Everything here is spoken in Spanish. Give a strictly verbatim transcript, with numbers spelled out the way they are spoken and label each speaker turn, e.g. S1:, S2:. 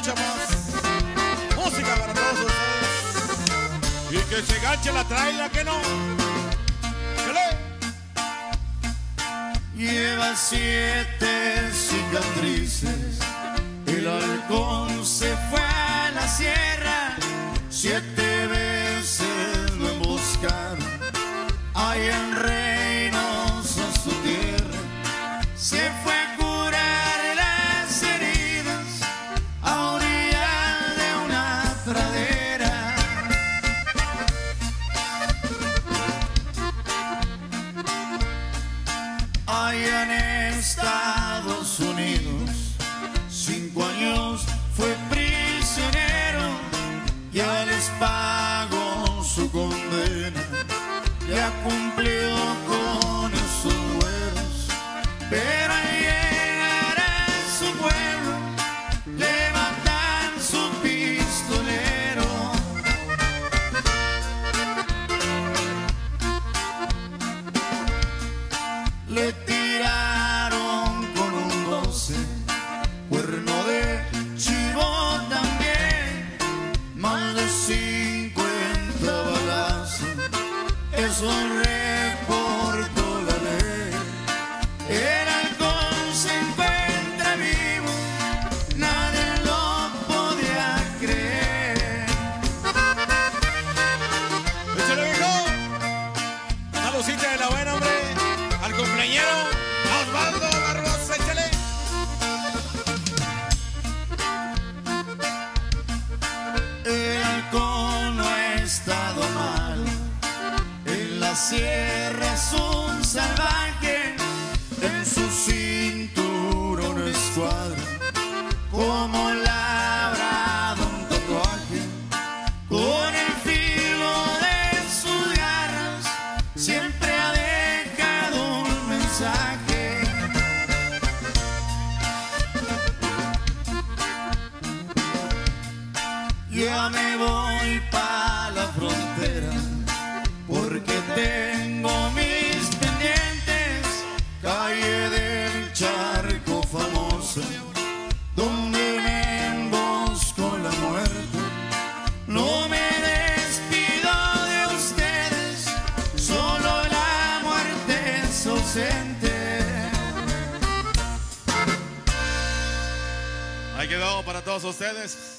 S1: mucha más música para todos ustedes. Y que se ganche la traila, que no.
S2: Lleva siete cicatrices, el halcón se fue a la sierra, siete veces lo emboscaron, allá en Reynosa su tierra, se fue a curar las heridas a orillas de una pradera. Allá en Estados Unidos, cinco años fue prisionero, ya les pagó su condena, ya cumplió con esos duelos, pero al llegar a su pueblo, levantan su pistolero. Le tiraron con un doce, cuerno de chivo también, más de cincuenta balazos, eso reportó la ley. El halcón se encuentra vivo, nadie lo podía creer.
S1: Échale, viejo. Saludcita de la buena, hombre. Al cumpleañero Osvaldo Barbosa, échale.
S2: El halcón no ha estado mal, en la sierra es un salvaje, en su cinturón escuadra, como labrado un tatuaje, con el filo de sus garras, siempre ha dejado un mensaje. Ya me voy pa' la frontera, porque tengo mis pendientes, calle del Charco famosa, donde me emboscó la muerte. No me despido de ustedes, solo la muerte es ausente.
S1: Ahí quedó para todos ustedes.